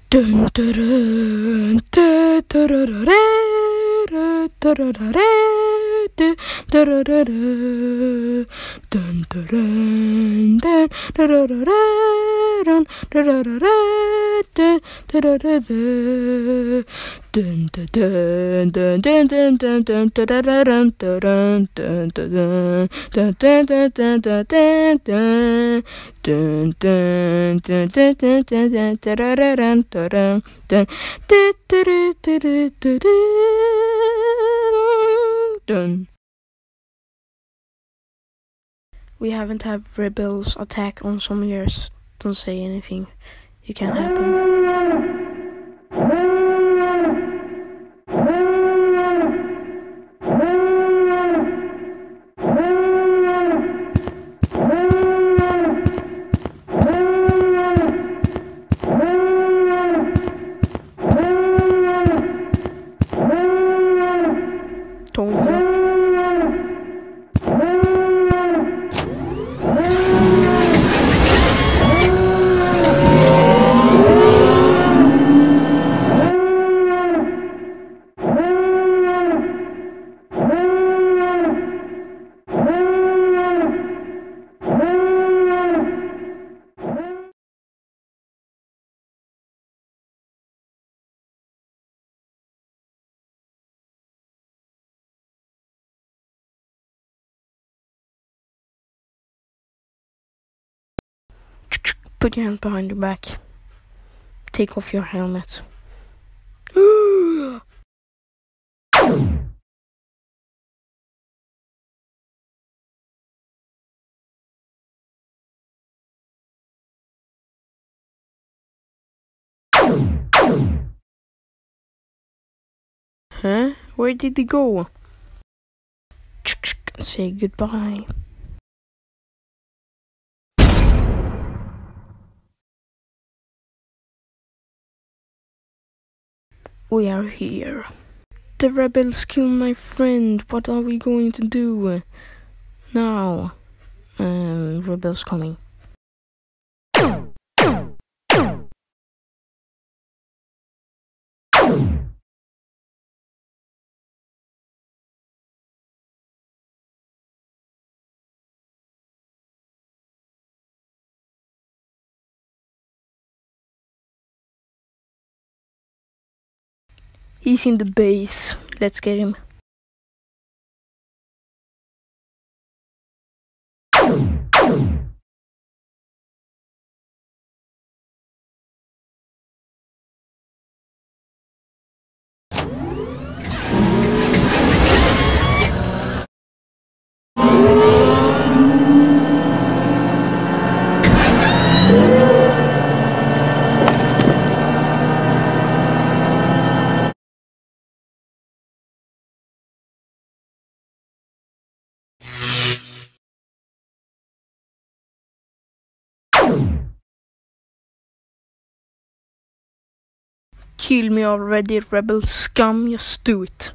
Dun dun dun dun We haven't had rebels attack on some years. Don't say anything. It can happen. Put your hands behind your back. Take off your helmet. Huh? Where did he go? Say goodbye. We are here. The rebels killed my friend. What are we going to do now? Rebels coming. He's in the base. Let's get him. Kill me already, rebel scum, just do it.